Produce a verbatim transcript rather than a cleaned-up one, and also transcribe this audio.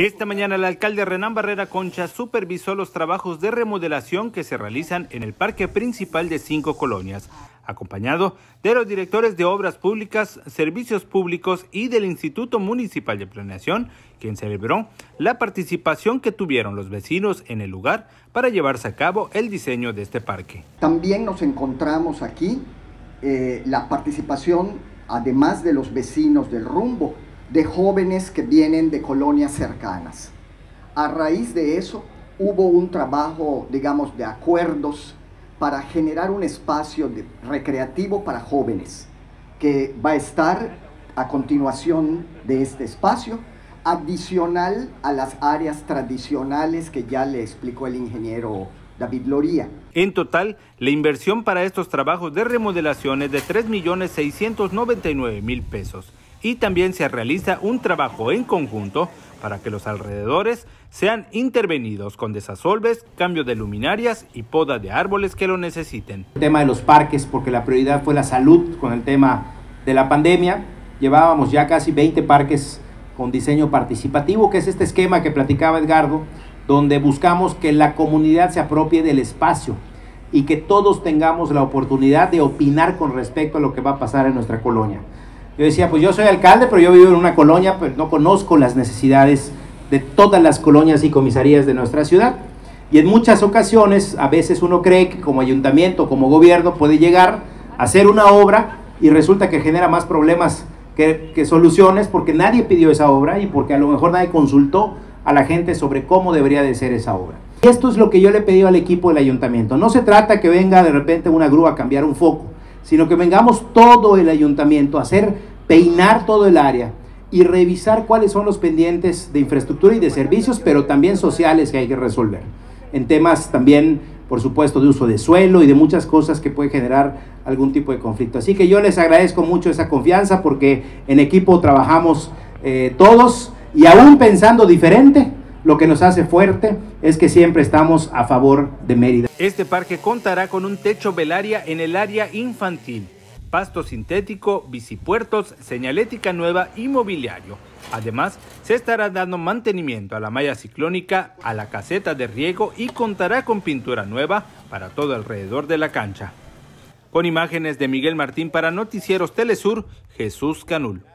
Esta mañana el alcalde Renán Barrera Concha supervisó los trabajos de remodelación que se realizan en el parque principal de cinco colonias, acompañado de los directores de Obras Públicas, Servicios Públicos y del Instituto Municipal de Planeación, quien celebró la participación que tuvieron los vecinos en el lugar para llevarse a cabo el diseño de este parque. También nos encontramos aquí eh, la participación, además de los vecinos del Rumbo, de jóvenes que vienen de colonias cercanas. A raíz de eso hubo un trabajo, digamos, de acuerdos para generar un espacio de, recreativo para jóvenes, que va a estar a continuación de este espacio, adicional a las áreas tradicionales que ya le explicó el ingeniero David Loría. En total, la inversión para estos trabajos de remodelación es de tres millones seiscientos noventa y nueve mil pesos. Y también se realiza un trabajo en conjunto para que los alrededores sean intervenidos con desasolves, cambio de luminarias y poda de árboles que lo necesiten. El tema de los parques, porque la prioridad fue la salud con el tema de la pandemia. Llevábamos ya casi veinte parques con diseño participativo, que es este esquema que platicaba Edgardo, donde buscamos que la comunidad se apropie del espacio y que todos tengamos la oportunidad de opinar con respecto a lo que va a pasar en nuestra colonia. Yo decía, pues yo soy alcalde, pero yo vivo en una colonia, pero no conozco las necesidades de todas las colonias y comisarías de nuestra ciudad. Y en muchas ocasiones, a veces uno cree que como ayuntamiento, como gobierno, puede llegar a hacer una obra y resulta que genera más problemas que, que soluciones, porque nadie pidió esa obra y porque a lo mejor nadie consultó a la gente sobre cómo debería de ser esa obra. Y esto es lo que yo le he pedido al equipo del ayuntamiento. No se trata que venga de repente una grúa a cambiar un foco, sino que vengamos todo el ayuntamiento a hacer, peinar todo el área y revisar cuáles son los pendientes de infraestructura y de servicios, pero también sociales que hay que resolver. En temas también, por supuesto, de uso de suelo y de muchas cosas que puede generar algún tipo de conflicto. Así que yo les agradezco mucho esa confianza porque en equipo trabajamos eh, todos y aún pensando diferente, lo que nos hace fuerte es que siempre estamos a favor de Mérida. Este parque contará con un techo velaria en el área infantil, pasto sintético, bicipuertos, señalética nueva y mobiliario. Además, se estará dando mantenimiento a la malla ciclónica, a la caseta de riego y contará con pintura nueva para todo alrededor de la cancha. Con imágenes de Miguel Martín para Noticieros Telesur, Jesús Canul.